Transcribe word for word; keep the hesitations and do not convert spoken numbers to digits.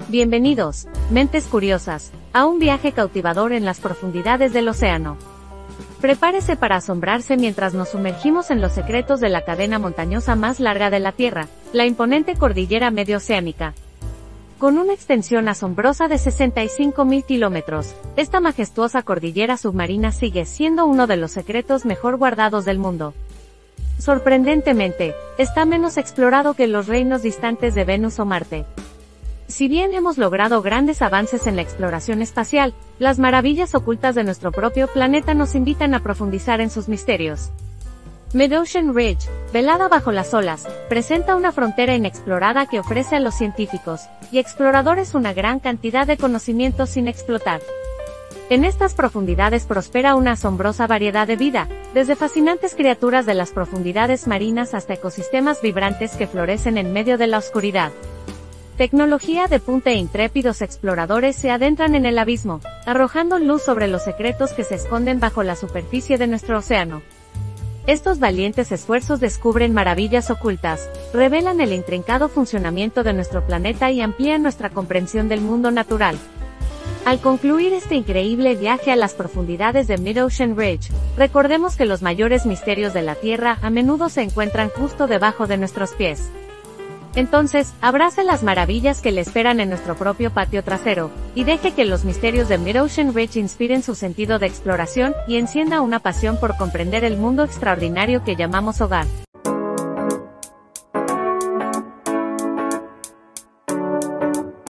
Bienvenidos, mentes curiosas, a un viaje cautivador en las profundidades del océano. Prepárese para asombrarse mientras nos sumergimos en los secretos de la cadena montañosa más larga de la Tierra, la imponente cordillera Medio-Oceánica. Con una extensión asombrosa de sesenta y cinco mil kilómetros, esta majestuosa cordillera submarina sigue siendo uno de los secretos mejor guardados del mundo. Sorprendentemente, está menos explorado que los reinos distantes de Venus o Marte. Si bien hemos logrado grandes avances en la exploración espacial, las maravillas ocultas de nuestro propio planeta nos invitan a profundizar en sus misterios. Mid-Ocean Ridge, velada bajo las olas, presenta una frontera inexplorada que ofrece a los científicos y exploradores una gran cantidad de conocimientos sin explotar. En estas profundidades prospera una asombrosa variedad de vida, desde fascinantes criaturas de las profundidades marinas hasta ecosistemas vibrantes que florecen en medio de la oscuridad. Tecnología de punta e intrépidos exploradores se adentran en el abismo, arrojando luz sobre los secretos que se esconden bajo la superficie de nuestro océano. Estos valientes esfuerzos descubren maravillas ocultas, revelan el intrincado funcionamiento de nuestro planeta y amplían nuestra comprensión del mundo natural. Al concluir este increíble viaje a las profundidades de Mid-Ocean Ridge, recordemos que los mayores misterios de la Tierra a menudo se encuentran justo debajo de nuestros pies. Entonces, abrace las maravillas que le esperan en nuestro propio patio trasero, y deje que los misterios de Mid-Ocean Ridge inspiren su sentido de exploración y encienda una pasión por comprender el mundo extraordinario que llamamos hogar.